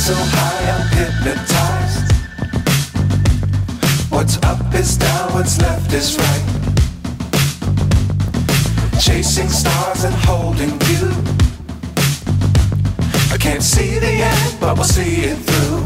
so high I'm hypnotized. What's up is down, what's left is right. Chasing stars and holding you. I can't see the end, but we'll see it through.